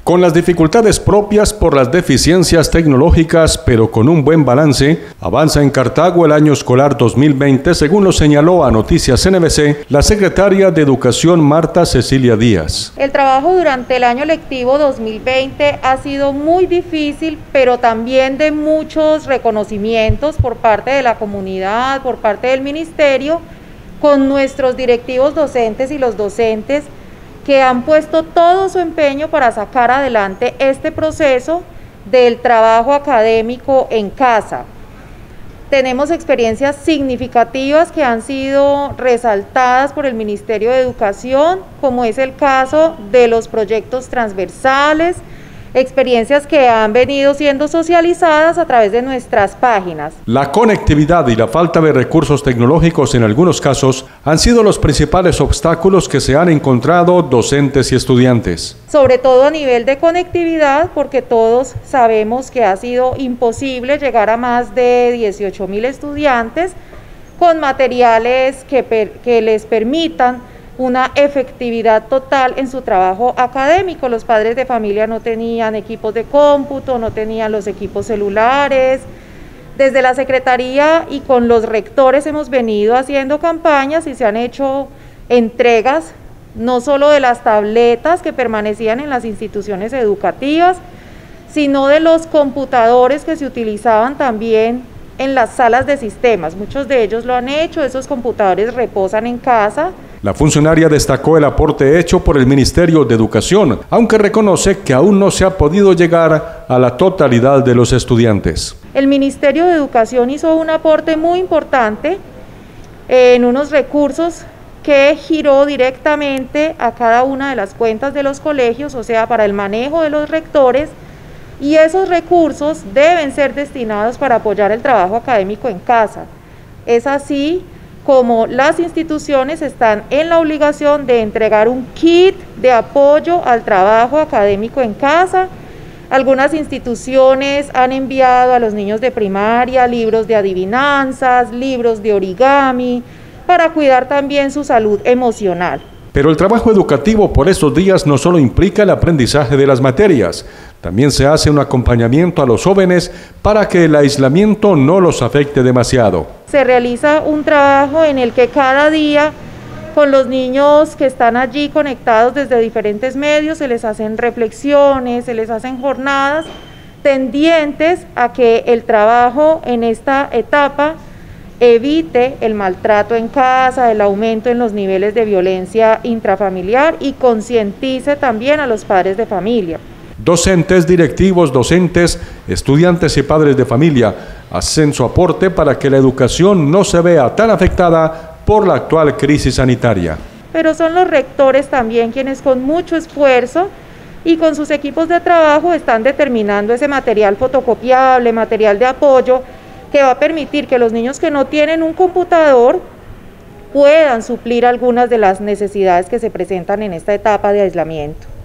Con las dificultades propias por las deficiencias tecnológicas, pero con un buen balance, avanza en Cartago el año escolar 2020, según lo señaló a Noticias NBC la secretaria de Educación Marta Cecilia Díaz. El trabajo durante el año lectivo 2020 ha sido muy difícil, pero también de muchos reconocimientos por parte de la comunidad, por parte del ministerio, con nuestros directivos docentes y los docentes que han puesto todo su empeño para sacar adelante este proceso del trabajo académico en casa. Tenemos experiencias significativas que han sido resaltadas por el Ministerio de Educación, como es el caso de los proyectos transversales, experiencias que han venido siendo socializadas a través de nuestras páginas. La conectividad y la falta de recursos tecnológicos en algunos casos han sido los principales obstáculos que se han encontrado docentes y estudiantes. Sobre todo a nivel de conectividad, porque todos sabemos que ha sido imposible llegar a más de 18.000 estudiantes con materiales que les permitan una efectividad total en su trabajo académico. Los padres de familia no tenían equipos de cómputo, no tenían los equipos celulares. Desde la Secretaría y con los rectores hemos venido haciendo campañas y se han hecho entregas, no solo de las tabletas que permanecían en las instituciones educativas, sino de los computadores que se utilizaban también en las salas de sistemas. Muchos de ellos lo han hecho, esos computadores reposan en casa. La funcionaria destacó el aporte hecho por el Ministerio de Educación, aunque reconoce que aún no se ha podido llegar a la totalidad de los estudiantes. El Ministerio de Educación hizo un aporte muy importante en unos recursos que giró directamente a cada una de las cuentas de los colegios, o sea, para el manejo de los rectores, y esos recursos deben ser destinados para apoyar el trabajo académico en casa. Es así como las instituciones están en la obligación de entregar un kit de apoyo al trabajo académico en casa. Algunas instituciones han enviado a los niños de primaria libros de adivinanzas, libros de origami, para cuidar también su salud emocional. Pero el trabajo educativo por estos días no solo implica el aprendizaje de las materias, también se hace un acompañamiento a los jóvenes para que el aislamiento no los afecte demasiado. Se realiza un trabajo en el que cada día con los niños que están allí conectados desde diferentes medios se les hacen reflexiones, se les hacen jornadas tendientes a que el trabajo en esta etapa evite el maltrato en casa, el aumento en los niveles de violencia intrafamiliar y concientice también a los padres de familia. Docentes, directivos, docentes, estudiantes y padres de familia hacen su aporte para que la educación no se vea tan afectada por la actual crisis sanitaria. Pero son los rectores también quienes con mucho esfuerzo y con sus equipos de trabajo están determinando ese material fotocopiable, material de apoyo, que va a permitir que los niños que no tienen un computador puedan suplir algunas de las necesidades que se presentan en esta etapa de aislamiento.